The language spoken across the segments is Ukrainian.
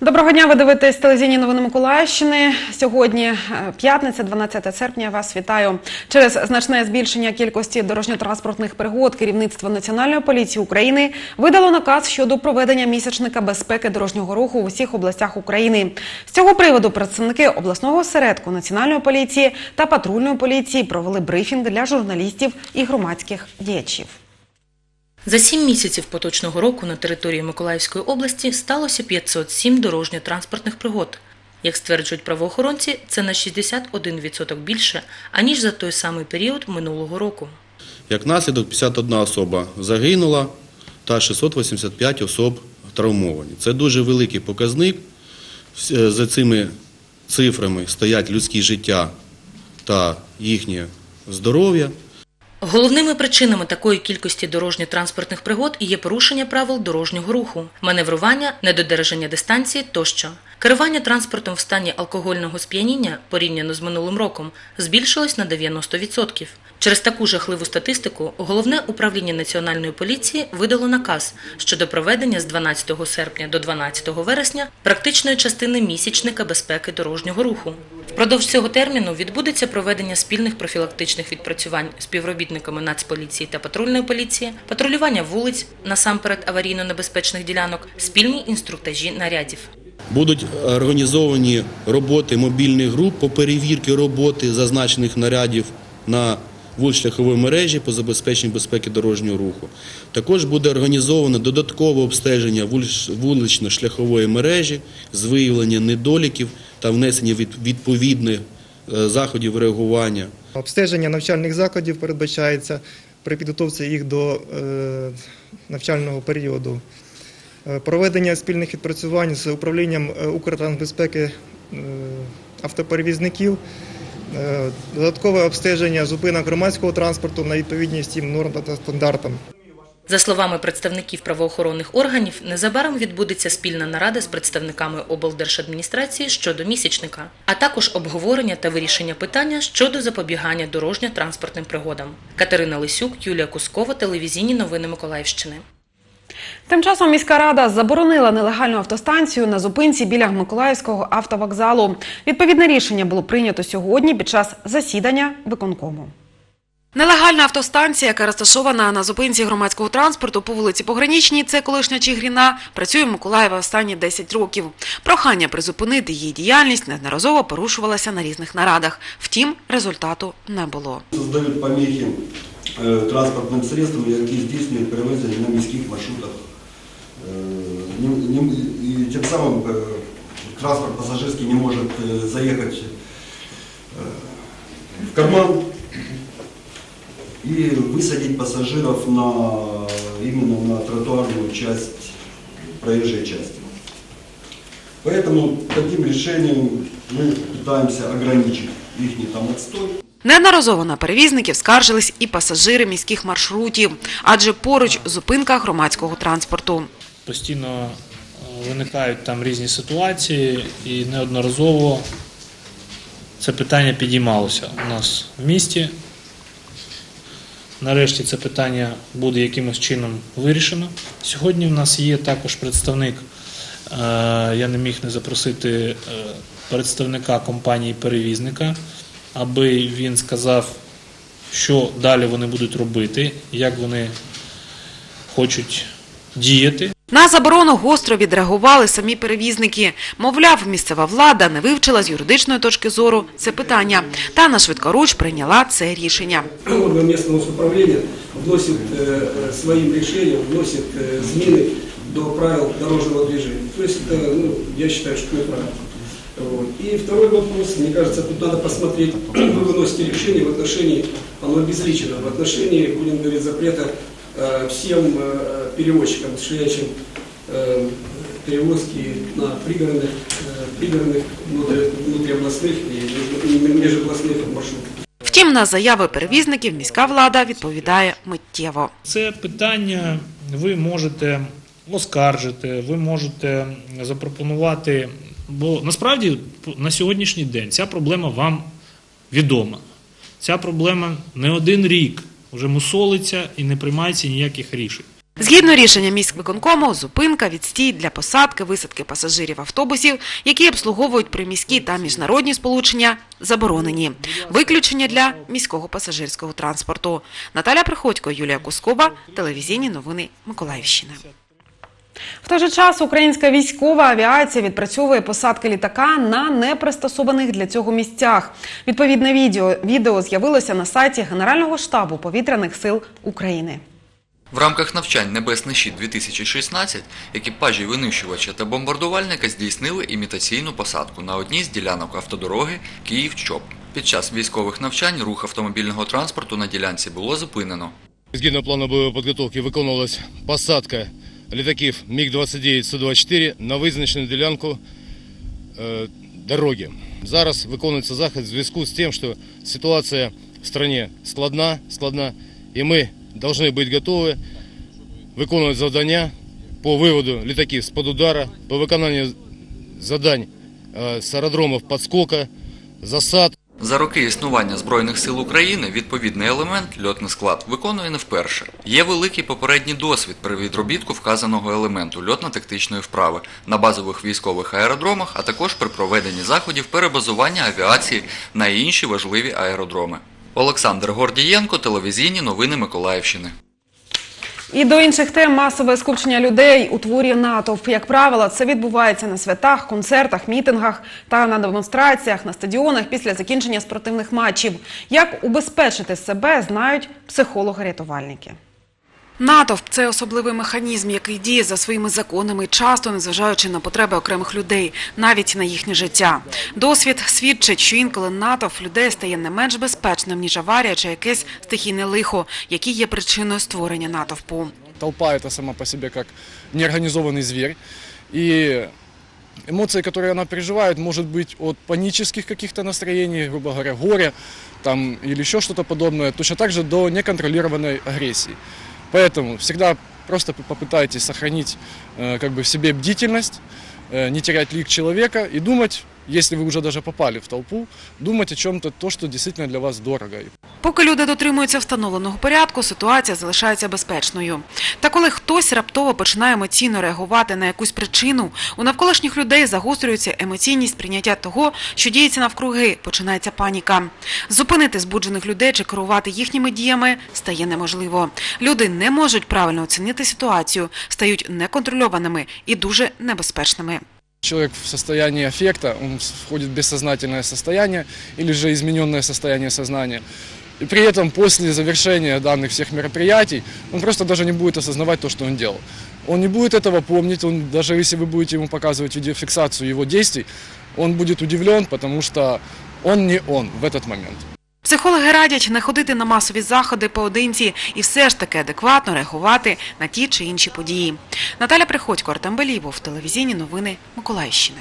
Доброго дня, ви дивитесь телевізійні новини Миколаївщини. Сьогодні п'ятниця, 12 серпня. Я вас вітаю. Через значне збільшення кількості дорожньо-транспортних пригод керівництво Національної поліції України видало наказ щодо проведення місячника безпеки дорожнього руху в усіх областях України. З цього приводу представники обласного осередку Національної поліції та патрульної поліції провели брифінг для журналістів і громадських діячів. За 7 місяців поточного року на території Миколаївської області сталося 507 дорожньо-транспортних пригод. Як стверджують правоохоронці, це на 61% більше, аніж за той самий період минулого року. Як наслідок, 51 особа загинула та 685 особ травмовані. Це дуже великий показник. За цими цифрами стоять людські життя та їхнє здоров'я. Головними причинами такої кількості дорожньо-транспортних пригод є порушення правил дорожнього руху, маневрування, недодержання дистанції тощо. Керування транспортом в стані алкогольного сп'яніння, порівняно з минулим роком, збільшилось на 90%. Через таку жахливу статистику Головне управління Національної поліції видало наказ щодо проведення з 12 серпня до 12 вересня практичної частини місячника безпеки дорожнього руху. Впродовж цього терміну відбудеться проведення спільних профілактичних відпрацювань співробітниками Нацполіції та патрульної поліції, патрулювання вулиць, насамперед аварійно-небезпечних ділянок, спільні інструктажі нарядів. Будуть організовані роботи мобільних груп по перевірці роботи зазначених нарядів на вулично-шляховій мережі по забезпеченню безпеки дорожнього руху. Також буде організовано додаткове обстеження вулично-шляхової мережі з виявлення недоліків та внесення відповідних заходів реагування. Обстеження навчальних закладів передбачається при підготовці їх до навчального періоду. Проведення спільних відпрацювань з управлінням Укртрансбезпеки автоперевізників, додаткове обстеження зупинок громадського транспорту на відповідність їм нормам та стандартам. За словами представників правоохоронних органів, незабаром відбудеться спільна нарада з представниками облдержадміністрації щодо місячника, а також обговорення та вирішення питання щодо запобігання дорожньо-транспортним пригодам. Катерина Лисюк, Юлія Кускова, телевізійні новини Миколаївщини. Тим часом міська рада заборонила нелегальну автостанцію на зупинці біля Миколаївського автовокзалу. Відповідне рішення було прийнято сьогодні під час засідання виконкому. Нелегальна автостанція, яка розташована на зупинці громадського транспорту по вулиці Пограничній, це колишня Чигирина, працює в Миколаєві останні 10 років. Прохання призупинити її діяльність неодноразово порушувалося на різних нарадах. Втім, результату не було. Создають помехи транспортним средствам, які здійснюють перевезення на міських маршрутах. І тим самим транспорт пасажирський не може заїхати в карман и высадить пассажиров именно на тротуарную часть проезжей части. Поэтому таким решением мы пытаемся ограничить их там отстой. Неодноразово на перевізників скаржились і пасажири міських маршрутів, адже поруч зупинка громадського транспорту. Постійно виникають там різні ситуації і неодноразово це питання підіймалося у нас в місті. Нарешті це питання буде якимось чином вирішено. Сьогодні в нас є також представник, я не міг не запросити представника компанії-перевізника, аби він сказав, що далі вони будуть робити, як вони хочуть діяти. На заборону гостро відреагували самі перевізники. Мовляв, місцева влада не вивчила з юридичної точки зору це питання та на швидкоруч прийняла це рішення. Орган місцевого управління вносить своїм рішенням, вносить зміни до правил дорожнього движения. Тобто, я вважаю, що це неправильно. И второй вопрос, мне кажется, тут надо посмотреть, вы выносите решение в отношении, оно обезличено, в отношении, будем говорить, запрета всем перевозчикам, осуществляющим перевозки на пригородных, внутриобластных и межобластных маршрутах. Втім, на заяви перевізників міська влада відповідає миттєво. Це питання ви можете оскаржити, ви можете запропонувати, бо насправді на сьогоднішній день ця проблема вам відома. Ця проблема не один рік вже мусолиться і не приймається ніяких рішень. Згідно рішення міськвиконкому, зупинка, відстій для посадки, висадки пасажирів автобусів, які обслуговують приміські та міжнародні сполучення, заборонені. Виключення для міського пасажирського транспорту. Наталя Приходько, Юлія Кускова, телевізійні новини Миколаївщини. В той же час українська військова авіація відпрацьовує посадки літака на непристосованих для цього місцях. Відповідне відео з'явилося на сайті Генерального штабу повітряних сил України. В рамках навчань «Небесний щит-2016» екіпажі винищувача та бомбардувальника здійснили імітаційну посадку на одній з ділянок автодороги Київ-Чоп. Під час військових навчань рух автомобільного транспорту на ділянці було зупинено. Згідно плану бойової підготовки виконувалась посадка літаків МіГ-29 Су-24 на визначену ділянку дороги. Зараз виконується захід в зв'язку з тим, що ситуація в країні складна, і ми должны быть готовы выполнять завдання по виводу літаків з-під удару, по виконанню завдань з аеродромів підскока, засад. За роки існування Збройних сил України відповідний елемент льотний склад виконує не вперше. Є великий попередній досвід при відробітку вказаного елементу льотно-тактичної вправи на базових військових аеродромах, а також при проведенні заходів перебазування авіації на інші важливі аеродроми. Олександр Гордієнко, телевізійні новини Миколаївщини. І до інших тем. Масове скупчення людей утворює натовп. Як правило, це відбувається на святах, концертах, мітингах та на демонстраціях, на стадіонах після закінчення спортивних матчів. Як убезпечити себе, знають психологи-рятувальники. Натовп – це особливий механізм, який діє за своїми законами, часто незважаючи на потреби окремих людей, навіть на їхнє життя. Досвід свідчить, що інколи натовп людей стає не менш безпечним, ніж аварія чи якесь стихійне лихо, які є причиною створення натовпу. Толпа – это сама по себе как неорганизованный зверь. И эмоции, которые она переживает, может быть от панических каких-то настроений, грубо говоря, горя там, или еще что-то подобное, точно так же до неконтролированной агрессии. Поэтому всегда просто попытайтесь сохранить в себе бдительность, не терять лик человека и думать, если вы уже даже попали в толпу, думать о чем-то, то, что действительно для вас дорого. Поки люди дотримуються встановленого порядку, ситуація залишається безпечною. Та коли хтось раптово починає емоційно реагувати на якусь причину, у навколишніх людей загострюється емоційність прийняття того, що діється навкруги, починається паніка. Зупинити збуджених людей чи керувати їхніми діями стає неможливо. Люди не можуть правильно оцінити ситуацію, стають неконтрольованими і дуже небезпечними. Человек в состоянии аффекта, он входит в бессознательное состояние или же измененное состояние сознания. И при этом после завершения данных всех мероприятий он просто даже не будет осознавать то, что он делал. Он не будет этого помнить, даже если вы будете ему показывать видеофиксацию его действий, он будет удивлен, потому что он не он в этот момент. Психологи радять не ходити на масові заходи поодинці і все ж таки адекватно реагувати на ті чи інші події. Наталя Приходько, Артем Белібов, телевізійні новини Миколаївщини.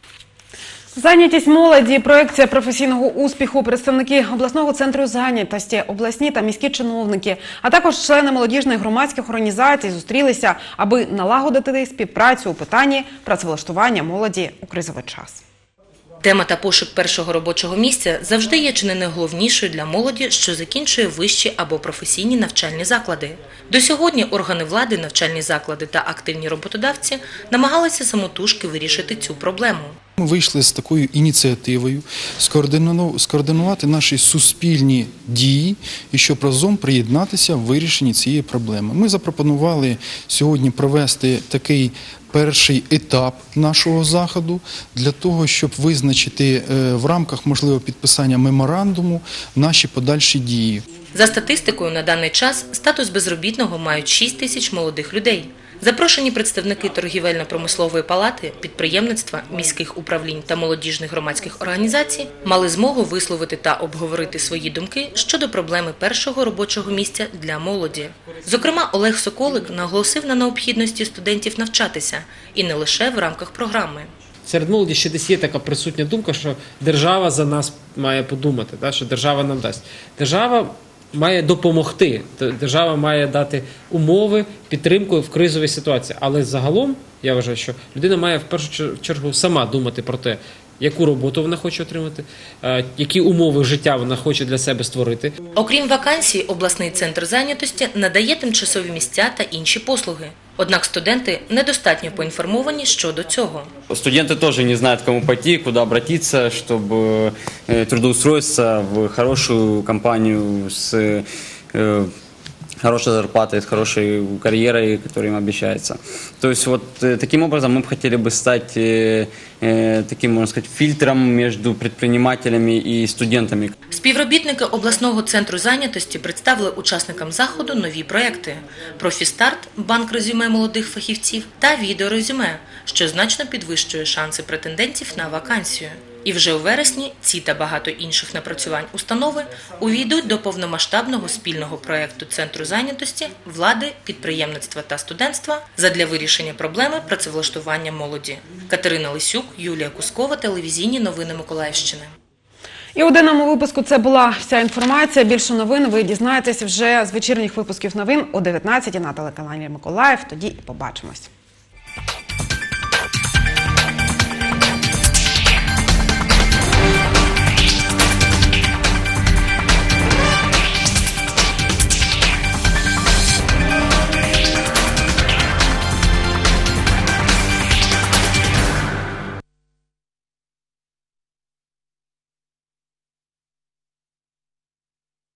Зайнятість молоді, проекція професійного успіху, представники обласного центру зайнятості, обласні та міські чиновники, а також члени молодіжних громадських організацій зустрілися, аби налагодити співпрацю у питанні працевлаштування молоді у кризовий час. Тема та пошук першого робочого місця завжди є чи не найголовнішою для молоді, що закінчує вищі або професійні навчальні заклади. До сьогодні органи влади, навчальні заклади та активні роботодавці намагалися самотужки вирішити цю проблему. Ми вийшли з такою ініціативою скоординувати наші суспільні дії і щоб разом приєднатися в вирішенні цієї проблеми. Ми запропонували сьогодні провести такий перший етап нашого заходу для того, щоб визначити в рамках, можливо, підписання меморандуму наші подальші дії. За статистикою, на даний час статус безробітного мають 6 тисяч молодих людей. Запрошені представники торгівельно-промислової палати, підприємництва, міських управлінь та молодіжних громадських організацій мали змогу висловити та обговорити свої думки щодо проблеми першого робочого місця для молоді. Зокрема, Олег Соколик наголосив на необхідності студентів навчатися, і не лише в рамках програми. Серед молоді ще десь є така присутня думка, що держава за нас має подумати, що держава нам дасть. Держава має допомогти, держава має дати умови, підтримку в кризовій ситуації. Але загалом, я вважаю, що людина має в першу чергу сама думати про те, яку роботу вона хоче отримати, які умови життя вона хоче для себе створити. Окрім вакансій, обласний центр зайнятості надає тимчасові місця та інші послуги. Однак студенти недостатньо поінформовані щодо цього. Студенты тоже не знают, к кому пойти, куда обратиться, чтобы трудоустроиться в хорошую компанию с хорошей зарплатой, с хорошей карьерой, которая им обещается. То есть вот таким образом мы бы хотели бы стать таким, можно сказать, фильтром между предпринимателями и студентами. Співробітники обласного центру зайнятості представили учасникам заходу нові проекти: «Профістарт» – банк резюме молодих фахівців та «Відеорезюме», що значно підвищує шанси претендентів на вакансію. І вже у вересні ці та багато інших напрацювань установи увійдуть до повномасштабного спільного проєкту Центру зайнятості, влади, підприємництва та студентства задля вирішення проблеми працевлаштування молоді. Катерина Лисюк, Юлія Кускова, телевізійні новини Миколаївщини. І у денному випуску це була вся інформація. Більше новин ви дізнаєтесь вже з вечірніх випусків новин о 19 на телеканалі Миколаїв. Тоді і побачимось.